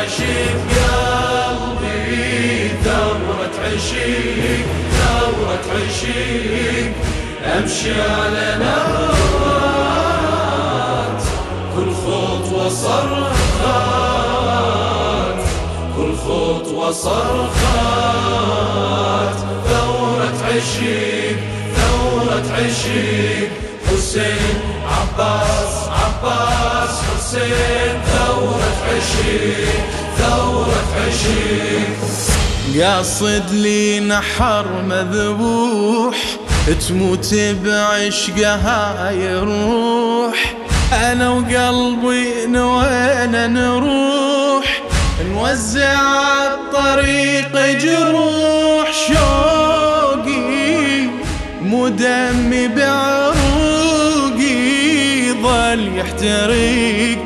رشيد قلبي ثورة عشيق ثورة عشيق أمشي على نارات كل خطوة صرخات كل خطوة صرخات ثورة عشيق ثورة عشيق حسين عباس عباس حسين ثورة عشيق ثورة عشيق قاصد لي نحر مذبوح تموت بعشقها يروح أنا وقلبي نوينا نروح نوزع الطريق جروح شوقي مو دمي بعروقي ظل يحترق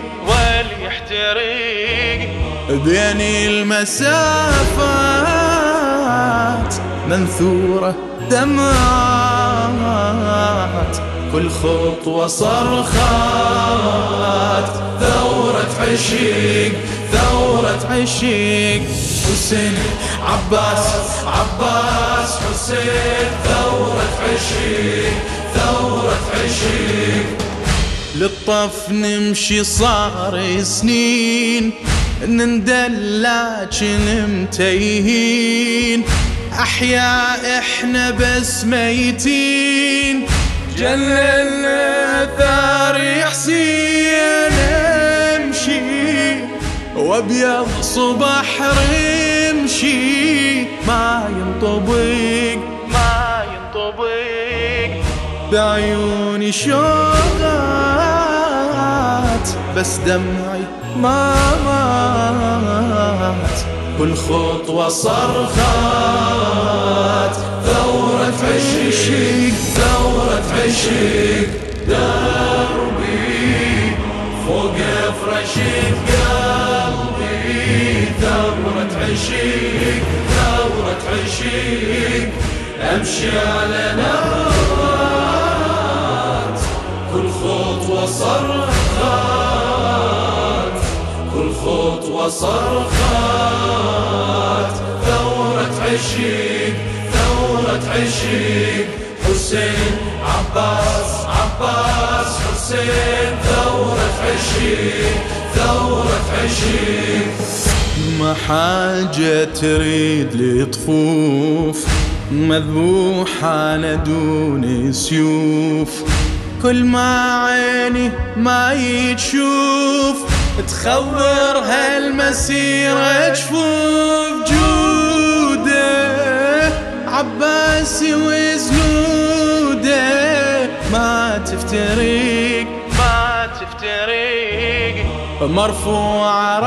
بين المسافات منثورة دمعات كل خطوة صرخات ثورة عشيق ثورة عشيق حسين عباس عباس حسين ثورة عشيق ثورة عشيق للطف نمشي صار سنين نندلع متيهين أحياء إحنا بس ميتين جللنا ثار حسين امشي وابيض صبح رمشي ما ينطبق بعيوني شوقات بس دمعي ما مات كل خطوة صرخات ثورة عشيق ثورة عشيق دربي فوق فرشيد قلبي ثورة عشيق ثورة عشيق أمشي على نارات كل خطوة صرخات كل خطوة صرخات ثورة عشيق ثورة عشيق حسين عباس عباس حسين ثورة عشيق ثورة عشيق ما حاجة تريد لطفوف مذبوحة دون سيوف كل ما عيني ما يتشوف تخور هالمسيرة جفوف جوده عباسي وزنوده ما تفترق مرفوع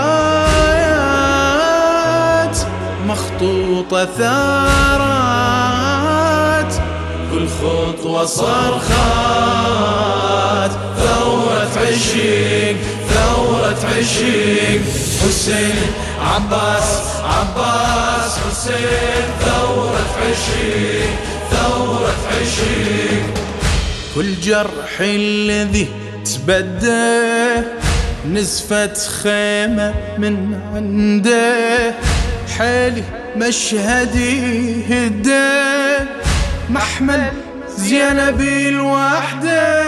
رايات مخطوطة ثارات كل خطوة صرخات ثورة عشيق ثورة عشيق حسين عباس عباس حسين ثورة عشيق ثورة عشيق كل جرح الذي تبدى نزفت خيمة من عنده حالي مشهدي هدى محمل زينبي الوحدة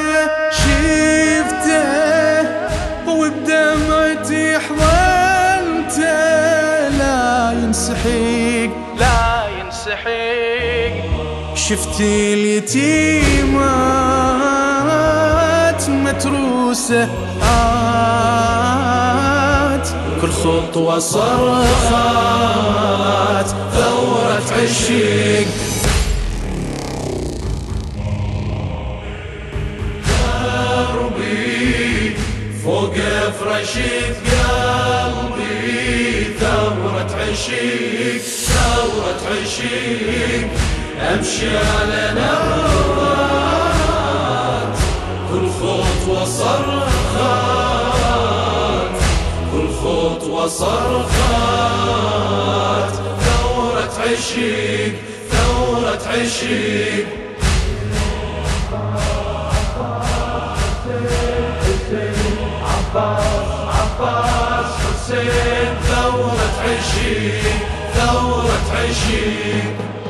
شفته وبدمعتي حضنته لا ينسحق شفتي اليتيمات متروسة كل خطوة صرخات ثورة عشيق دربي فوق فرشيد قلبي ثورة عشيق ثورة عشيق أمشي على نارات كل خطوة صرخات كل خطوة صرخات ثورة عشيق ثورة عشيق عباس عباس حسين ثورة عشيق ثورة عشيق